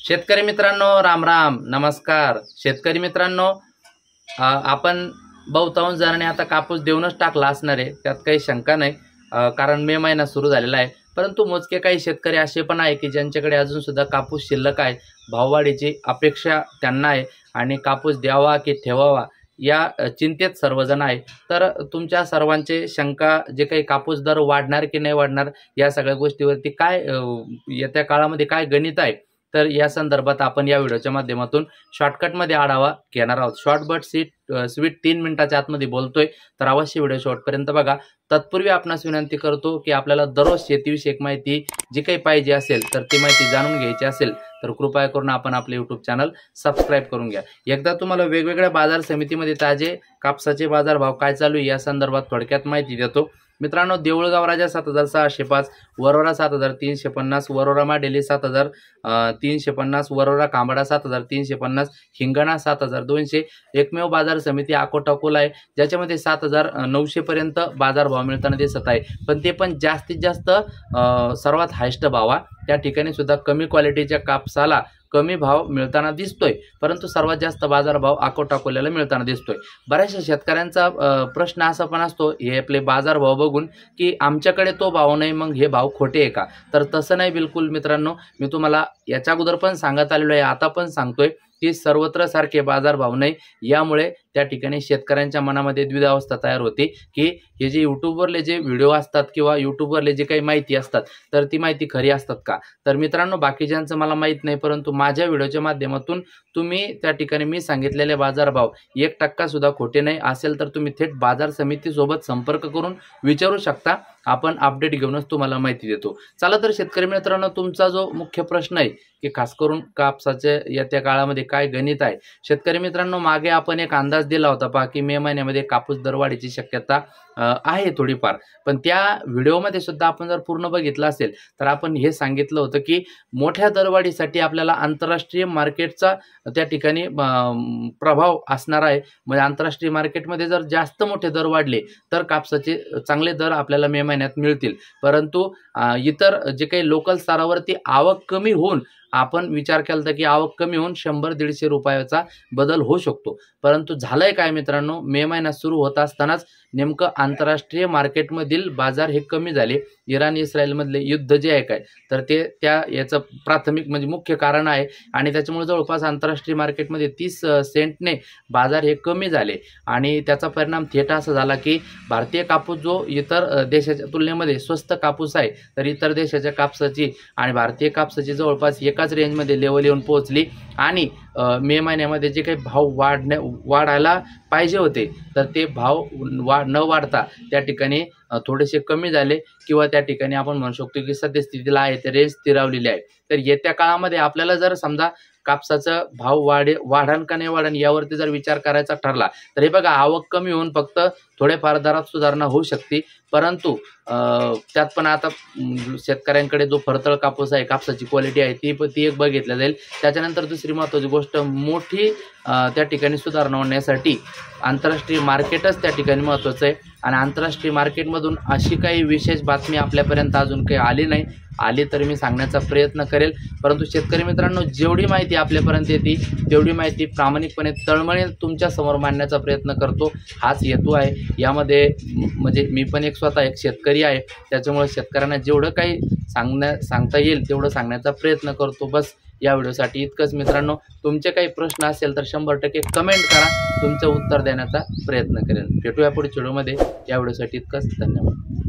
शेतकरी मित्रांनो, राम राम, नमस्कार. शेतकरी मित्रांनो, आपण बहुतांश जणांनी आता कापूस देऊनच टाकला असणार आहे, त्यात काही शंका नाही. कारण मे महिना सुरू झालेला आहे. परंतु मोजके काही शेतकरी असे पण आहे की ज्यांच्याकडे अजून सुद्धा कापूस शिल्लक आहे. भाववाढीची अपेक्षा त्यांना आहे आणि कापूस द्यावा की ठेवावा या चिंतेत सर्वजण आहे. तर तुमच्या सर्वांचे शंका, जे काही कापूस दर वाढणार की नाही वाढणार या सगळ्या गोष्टीवरती काय येत्या काळामध्ये काय गणित आहे, तर या संदर्भात आपण या व्हिडिओच्या माध्यमातून शॉर्टकटमध्ये आढावा घेणार आहोत. शॉर्ट बट स्वीट 3 मिनिटाच्या आतमध्ये बोलतोय, तर अवश्य व्हिडिओ शेवटपर्यंत बघा. तत्पूर्वी आपणास विनंती करतो की आपल्याला दररोज शेतीविषयक माहिती जी काही पाहिजे असेल तर ती माहिती जाणून घ्यायची असेल तर कृपया करून आपण आपले यूट्यूब चॅनल सबस्क्राईब करून घ्या. एकदा तुम्हाला वेगवेगळ्या बाजार समितीमध्ये ताजे कापसाचे बाजारभाव काय चालू आहे या संदर्भात थोडक्यात माहिती देतो. मित्रांनो, देऊळगाव राजा 7605, वरोरा 7350, वरोरा माडेली 7350, वरोरा कांबडा 7350, हिंगणा 7200. एकमेव बाजार समिती अकोटा आहे ज्याच्यामध्ये 7900 पर्यंत बाजारभाव मिळताना दिसत आहे. पण ते पण जास्तीत जास्त सर्वात हायस्ट भाव त्या ठिकाणी सुद्धा कमी क्वालिटीच्या कापसाला कमी भाव मिळताना दिसतोय, परंतु सर्वात जास्त बाजारभाव अकोल्याला मिळताना दिसतोय. बऱ्याचशा शेतकऱ्यांचा प्रश्न असा पण असतो हे आपले बाजारभाव बघून की आमच्याकडे तो भाव नाही, मग हे भाव खोटे आहे का? तर तसं नाही बिलकुल मित्रांनो. मी तुम्हाला याच्या अगोदर पण सांगत आलेलो आहे, आता पण सांगतोय की सर्वत्र सारखे बाजारभाव नाही. यामुळे त्या ठिकाणी शेतकऱ्यांच्या मनामध्ये द्विधावस्था तयार होते की हे जे यूट्यूबवरले जे व्हिडिओ असतात किंवा यूट्यूबवरले जे काही माहिती असतात तर ती माहिती खरी असतात का? तर मित्रांनो, बाकीच्यांचं मला माहीत नाही, परंतु माझ्या व्हिडिओच्या माध्यमातून तुम्ही त्या ठिकाणी मी सांगितलेले बाजारभाव 1% सुद्धा खोटे नाही असेल तर तुम्ही थेट बाजार समितीसोबत संपर्क करून विचारू शकता. आपण अपडेट घेऊनच तुम्हाला माहिती देतो. चला तर शेतकरी मित्रांनो, तुमचा जो मुख्य प्रश्न आहे की खास करून कापसाच्या येत्या काळामध्ये काय गणित आहे. शेतकरी मित्रांनो, मागे आपण एक अंदाज दिला होता पहा की मे महिन्यामध्ये कापूस दरवाढीची शक्यता आहे थोडीफार. पण त्या व्हिडिओमध्ये सुद्धा आपण जर पूर्ण बघितलं असेल तर आपण हे सांगितलं होतं की मोठ्या दरवाढीसाठी आपल्याला आंतरराष्ट्रीय मार्केटचा त्या ठिकाणी प्रभाव असणार आहे. म्हणजे आंतरराष्ट्रीय मार्केटमध्ये जर जास्त मोठे दर वाढले तर कापसाचे चांगले दर आपल्याला मे महिन्यात मिळतील. परंतु इतर जे काही लोकल स्तरावरती आवक कमी होऊन आपण विचार केला तर की आवक कमी होऊन 100-150 रुपयाचा बदल होऊ शकतो. परंतु झालंय काय मित्रांनो, मे महिना सुरू होत असतानाच नेमकं आंतरराष्ट्रीय मार्केटमधील बाजार हे कमी झाले. इराण इस्रायलमधले युद्ध जे आहे काय तर ते याचं प्राथमिक म्हणजे मुख्य कारण आहे आणि त्याच्यामुळे जवळपास आंतरराष्ट्रीय मार्केटमध्ये 30 सेंटने बाजार हे कमी झाले आणि त्याचा परिणाम थेट असा झाला की भारतीय कापूस जो इतर देशाच्या तुलनेमध्ये स्वस्त कापूस आहे, तर इतर देशाच्या कापसाची आणि भारतीय कापसाची जवळपास एकाच रेंजमध्ये लेवल येऊन पोहोचली आणि मे महिन्यामध्ये जे काही भाव वाढायला पाहिजे होते तर ते भाव न वाढता त्या ठिकाणी थोडेसे कमी झाले किंवा त्या ठिकाणी आपण म्हणू शकतो की सद्यस्थितीला आहे ते रेंज स्थिरावलेली आहे. तर येत्या काळामध्ये आपल्याला जर समजा कापसाचा भाव वाढन का नाही वाढन यावरती जर विचार करायचा ठरला तर हे बघा, आवक कमी होऊन फक्त थोडेफार दरात सुधारणा होऊ शकते. परंतु त्यात पण आता शेतकऱ्यांकडे जो फरतळ कापूस आहे, कापसाची क्वालिटी आहे ती एक बघितलं जाईल. त्याच्यानंतर दुसरी महत्त्वाची गोष्ट, मोठी त्या ठिकाणी सुधारणा होण्यासाठी आंतरराष्ट्रीय मार्केटच त्या ठिकाणी महत्त्वाचं आहे आणि आंतरराष्ट्रीय मार्केटमधून अशी काही विशेष बातमी आपल्यापर्यंत अजून काही आली नाही. आली तर मी सांगण्याचा प्रयत्न करेल. परंतु शेतकरी मित्रांनो, जेवढी माहिती आपल्यापर्यंत येते तेवढी माहिती प्रामाणिकपणे तळमळीने तुमच्यासमोर मांडण्याचा प्रयत्न करतो. हाच हेतू आहे. यामध्ये म्हणजे मी पण स्वतः एक शेतकरी आहे, त्याच्यामुळे शेतकऱ्यांना जेवढं काही सांगता येईल तेवढं सांगण्याचा प्रयत्न करतो. बस या व्हिडिओसाठी इतकंच मित्रांनो. तुमचे काही प्रश्न असेल तर 100% कमेंट करा, तुमचं उत्तर देण्याचा प्रयत्न करेन. भेटूया पुढच्या व्हिडिओमध्ये. या व्हिडिओसाठी इतकंच. धन्यवाद.